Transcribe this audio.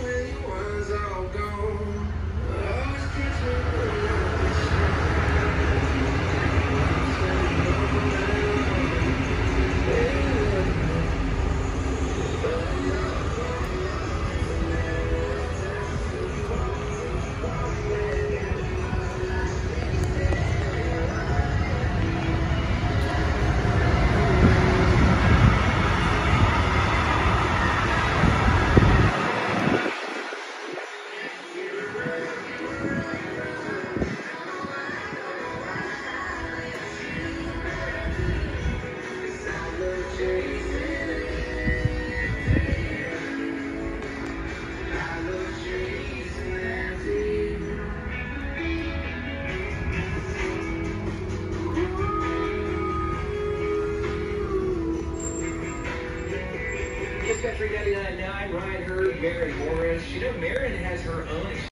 Country 99.9, Ryan Hurd, Mary Morris. You know, Marin has her own